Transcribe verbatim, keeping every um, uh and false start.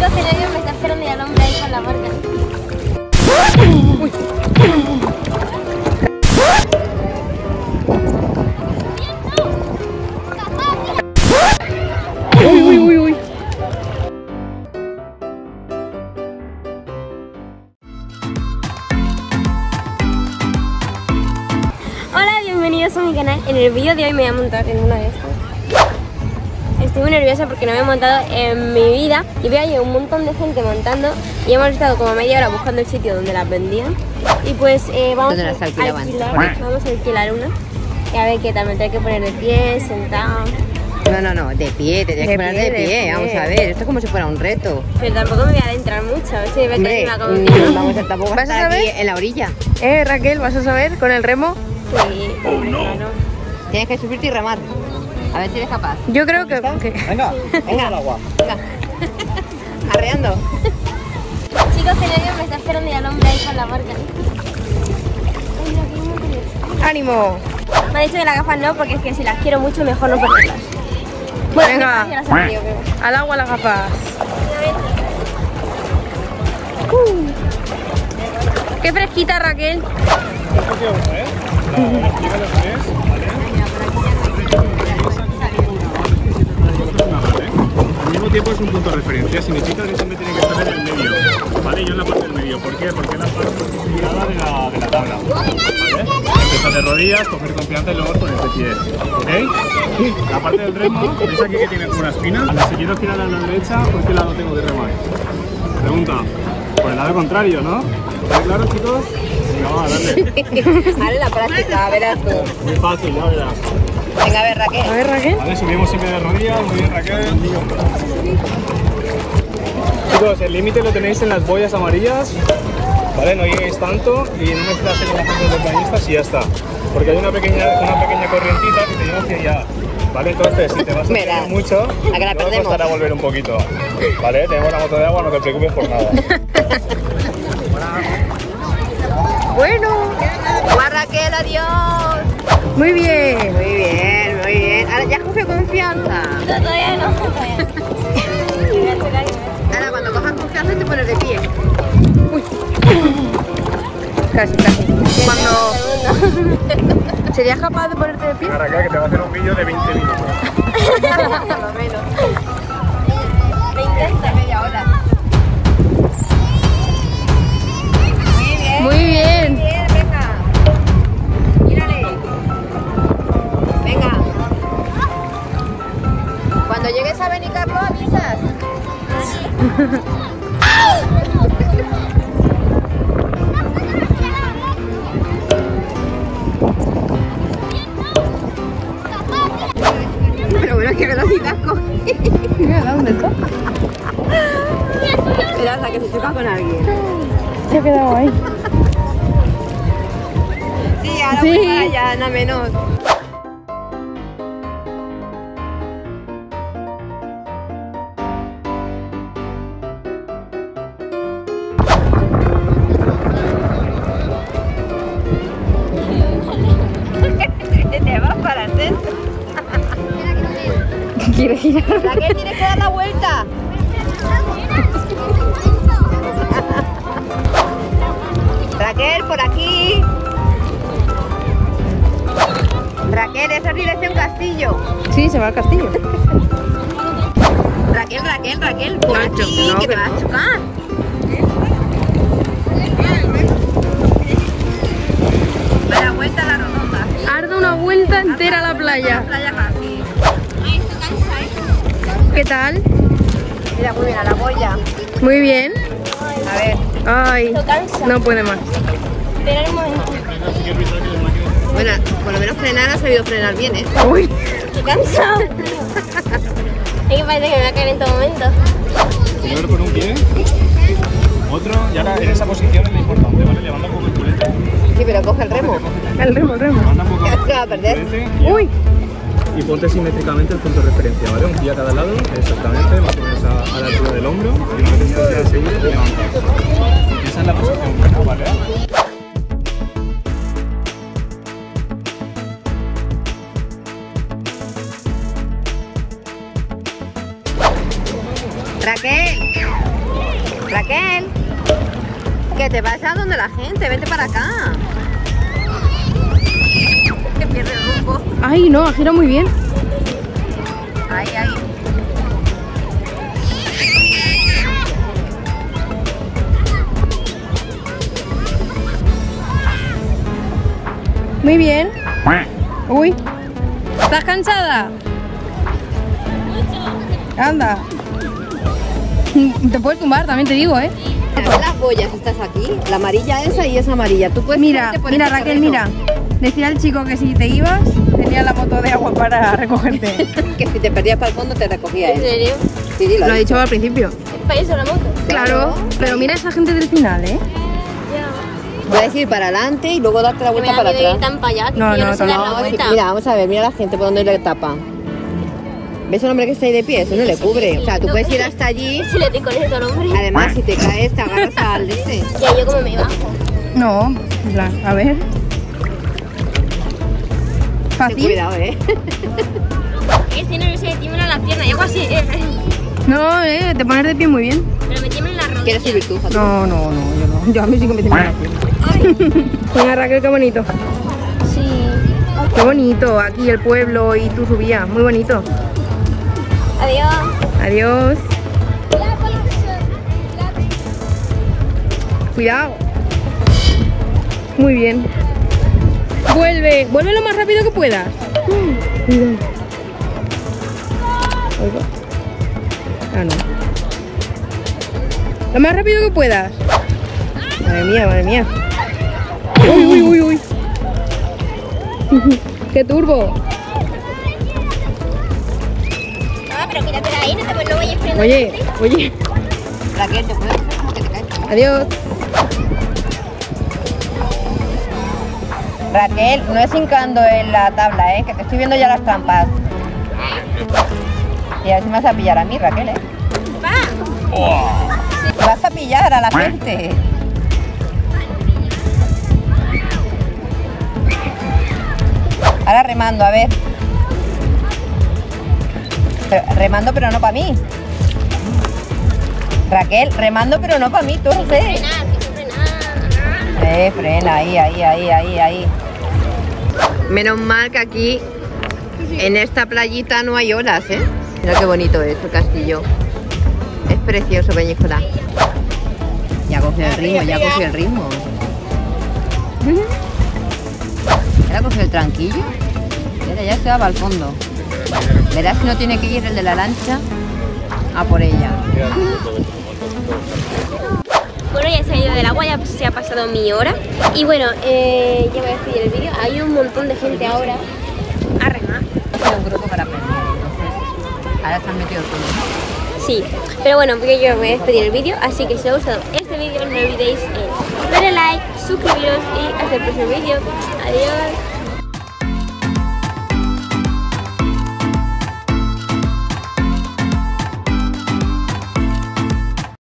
Chicos, que nadie me está esperando y al hombre ahí con la marca. Uy, uy, uy, uy. Hola, bienvenidos a mi canal. En el vídeo de hoy me voy a montar en una de estas. Estoy muy nerviosa porque no me he montado en mi vida y veo ahí un montón de gente montando y hemos estado como media hora buscando el sitio donde las vendían y pues eh, vamos, a alquilar, vamos a alquilar una y a ver qué tal, me tengo que poner de pie, sentado. No, no, no, de pie, te tienes que poner de pie, de pie, vamos a ver, esto es como si fuera un reto. Pero tampoco me voy a adentrar mucho, a ver si me Hombre, encima como un tío. vamos a tampoco ¿Vas a estar aquí saber? en la orilla. Eh, Raquel, ¿vas a saber con el remo? Sí, hombre, claro. Tienes que subirte y remar. A ver si eres capaz. Yo creo que... que... Venga, Venga, al agua. venga. Arreando. Chicos, que nadie me está esperando y al hombre ahí con la marca. ¡Ánimo! Me ha dicho que las gafas no, porque es que si las quiero mucho mejor no ponerlas. Bueno, Venga. ya las he perdido, pero... Al agua las gafas. Uh. ¡Qué fresquita, Raquel! Escoge uno, ¿eh? Vale, explica los tres, ¿vale? Al mismo tiempo es un punto de referencia, significa que siempre tiene que estar en el medio, ¿vale? Yo en la parte del medio, ¿por qué? Porque es la parte posibilidad de la, de la tabla, ¿vale? Empezar de rodillas, coger confianza y luego poner de pie, ¿ok? La parte del remo, ¿veis aquí que tiene como una espina? Si quiero girar a la derecha, ¿por qué lado tengo que remar? Pregunta, por el lado contrario, ¿no? ¿Está claro, chicos? Venga, vamos a darle. Hazle la práctica, verás tú. Muy fácil, ya verás. Venga, a ver, Raquel. A ver, Raquel. Vale, subimos siempre de rodillas, muy bien, Raquel. Chicos, el límite lo tenéis en las boyas amarillas, ¿vale? No lleguéis tanto y no mezclas en las de los bañistas y ya está. Porque hay una pequeña, una pequeña corrientita que te lleva hacia allá, ¿vale? Entonces, si te vas a Verás, subir mucho, a que la luego perdemos. costará volver un poquito, ¿vale? Tenemos la moto de agua, no te preocupes por nada. Bueno. ¡Va, Raquel, adiós! Muy bien. Muy bien, muy bien. Ahora ya coge confianza. No, todavía no, todavía no. Me voy a esperar y me voy a- Ahora cuando cojas confianza te pones de pie. Uy. Casi, casi. Cuando... ¿Serías capaz de ponerte de pie? Venga, Raquel, que te va a hacer un vídeo de veinte minutos. Por lo menos. Me intenta. Media hora. Muy bien. Muy bien. Bien, venga. Mírale. Venga. Cuando llegues a Benicarlo avisas. Pero bueno, que velocidad casco. Mira, ¿dónde está? Espera hasta que se choca con alguien. Se ha quedado ahí. Sí, ahora Sí. voy para allá, nada menos. Te vas para el centro. Quiere girar. Raquel, tienes que dar la vuelta. Raquel, por aquí. Raquel, esa es dirección Castillo. Sí, se va al castillo. Raquel, Raquel, Raquel, por No, aquí, no, que te que vas a no. chocar. Da la vuelta a la rotonda. Has dado una vuelta entera a la playa. Playa casi. ¿Qué tal? Mira, muy bien, a la boya. Muy bien. A ver. Ay, Esto cansa. no puede más. Espera un momento. Bueno, por lo menos frenar ha sabido frenar bien, ¿eh? Uy. Estoy cansado. Es que parece que me va a caer en todo momento. Primero con un pie, otro, y ahora en esa posición es lo importante, ¿vale? Levanta un poco el culete. Sí, pero coge el remo. El remo, el remo. Levanta un poco ¿Qué va a perder? el culete y- Uy. y ponte simétricamente el punto de referencia, ¿vale? Un pie a cada lado, exactamente, más o menos a, a la altura del hombro, y una vez que estés seguro, te levantas. Y esa es la posición buena, ¿vale? Raquel, Raquel, que te vas a donde la gente, vente para acá. Que pierde el rumbo. Ay, no, gira muy bien. Ahí, ahí. Muy bien. Uy. ¿Estás cansada? Anda. Te puedes tumbar, también te digo, ¿eh? Mira, las boyas estás aquí, la amarilla esa y esa amarilla. Tú puedes Mira, tirarte por mira este Raquel, terreno. mira. Decía al chico que si te ibas, tenía la moto de agua para recogerte. Que si te perdías para el fondo te recogía ¿En él. serio? Sí, dilo. Lo he dicho al principio. ¿Es para eso la moto? Claro, pero mira esa gente del final, ¿eh? Ya. Puedes ir para adelante y luego darte la Que me vuelta da para miedo ir atrás. tan para allá, que No, yo no, no sé dar no, la No, sí, vuelta. mira, vamos a ver, mira la gente por donde le tapa. ¿Ves el hombre que está ahí de pie? Eso no le cubre. O sea, tú puedes ir hasta allí. Si le doy con eso al hombre. Además, si te caes, te agarras al de este. Ya, yo como me bajo. No, en plan, a ver. Ten Fácil. cuidado, ¿eh? Es que no sé, tiemblan las piernas y algo así. eh. No, eh, te pones de pie muy bien. Pero me tiemblan las rodillas. ¿Quieres subir tú, Fatu? No, no, no, yo no. Yo a mí sí que me tiene Mira Raquel, qué bonito. Sí. Qué bonito, aquí el pueblo y tú subías. Muy bonito. Adiós. Adiós. Cuidado. Muy bien. Vuelve, vuelve lo más rápido que puedas. Cuidado. Ahí va. Ah, no. Lo más rápido que puedas. Madre mía, madre mía. Uy, uy, uy, uy. ¡Qué turbo! Ah, pero quítatela ahí, no, te, no vayas frenando. Oye, oye. Raquel, te puedes hacer como que te caes. Adiós. Raquel, no es hincando en la tabla, ¿eh? Que te estoy viendo ya las trampas. Y a ver si me vas a pillar a mí, Raquel, ¿eh? Va. Vas a pillar a la gente. Ahora remando, a ver. Pero, remando, pero no para mí. Raquel, remando, pero no para mí, tú no sé. Frenar, que frenar. Eh, frena, ahí, ahí, ahí, ahí, ahí. Menos mal que aquí, en esta playita, no hay olas, ¿eh? Mira qué bonito es el castillo. Es precioso, Peñíscola. Ya cogió el ritmo, ya cogió el ritmo. Ya cogió el tranquillo. Ya, ya se va al fondo. Verás si no tiene que ir el de la lancha a por ella. Bueno, ya he salido del agua, ya se ha pasado mi hora. Y bueno, eh, ya voy a despedir el vídeo. Hay un montón de gente ahora a remar. Es un grupo para aprender. Entonces, ahora se han metido todos. Sí, pero bueno, porque yo voy a despedir el vídeo. Así que si os ha gustado este vídeo, no olvidéis en darle like, suscribiros y hasta el próximo vídeo. Adiós.